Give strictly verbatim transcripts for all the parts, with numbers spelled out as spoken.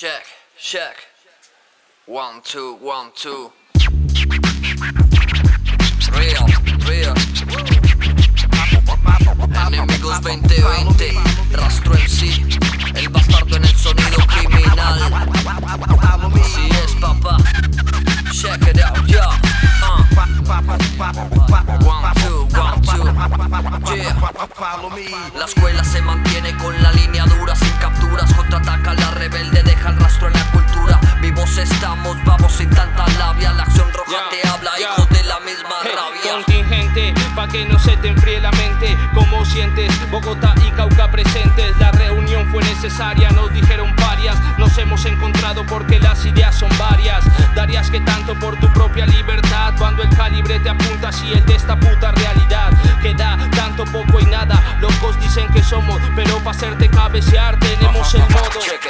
Check, check. One, two, one, two. Real, real. Enemigos veinte veinte. Rastro M C. El bastardo en el sonido criminal. Así es, papá. Check it out, yo. Uh. One, two, one, two. Yeah. La escuela se mantiene con la línea dura, sin capturas. Contraataca la rebelde, deja el rastro en la cultura. Vivos estamos, vamos sin tanta labia. La acción roja yeah, te habla, yeah. Hijos de la misma hey, rabia. Contingente, pa' que no se te enfríe la mente. ¿Cómo sientes? Bogotá y Cauca presentes. La reunión fue necesaria, nos dijeron varias. Nos hemos encontrado porque las ideas son varias. Darías que tanto por tu propia libertad, cuando el calibre te apunta así el de esta puta realidad. Que da tanto, poco y nada. Locos dicen que somos, pero pa' hacerte cabecear tenemos el modo.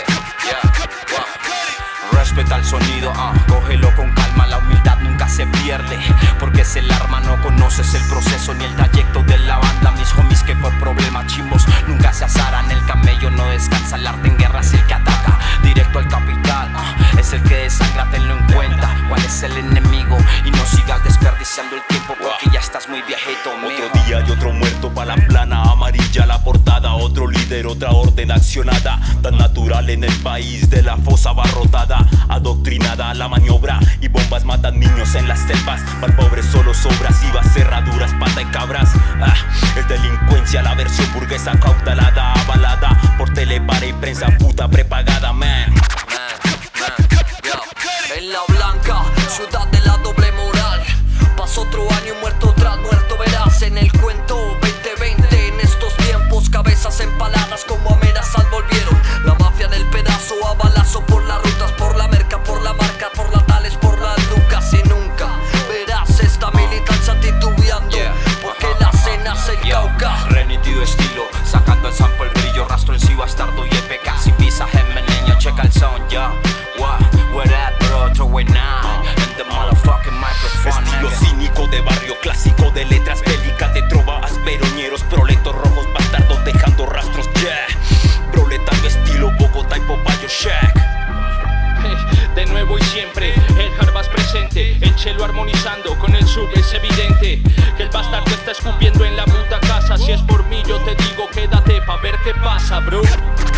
Respeta el sonido, uh, cógelo con calma, la humildad nunca se pierde. Porque es el arma, no conoces el proceso ni el trayecto de la banda. Mis homies que por problemas chimbos nunca se azaran. El camello no descansa, el arte en guerra es el que ataca. Directo al capital, uh, es el que desangra, tenlo en cuenta. ¿Cuál es el enemigo? Y no sigas desperdiciando el tiempo porque ya estás muy viejito, mijo. Otro día y otro muerto pa' la plana amarilla la portada. Otro líder, otra orden accionada. Tan natural en el país de la fosa abarrotada. Adoctrinada a la maniobra y bombas matan niños en las selvas. Para el pobre solo sobras, ibas, cerraduras, pata y cabras. Ah, es delincuencia la versión burguesa cautelada, avalada por telepara y prensa puta prepagada, man. Man, man, yo. En la blanca, ciudad de la doble moral. Pasó otro año muerto tras muerto, verás en el cuento veinte veinte. En estos tiempos cabezas empaladas como amenazas volvieron. La mafia del pedazo a balazo por las rutas, por la merca, por la marca, por la tales, por las lucas. Y nunca verás esta militancia titubeando, porque la cena es el Cauca. Renitido estilo, sacando el sample, el brillo, rastro en sí, bastardo y E P K. Sin visa, gemeleña, checa el sound, ya. What, where that bro, throw it now. In the motherfucking microphone. Estilo cínico de barrio clásico, de letras bélicas, de trova, asperoñeros, proletos rojos, bastardos dejando rastros, yeah. Proletario estilo Bogotá y Popayo Shack. De nuevo y siempre, el Jarbas presente, el chelo armonizando con el sub. Es evidente que el bastardo está escupiendo en la puta casa. Si es por mí yo te digo quédate pa' ver qué pasa, bro.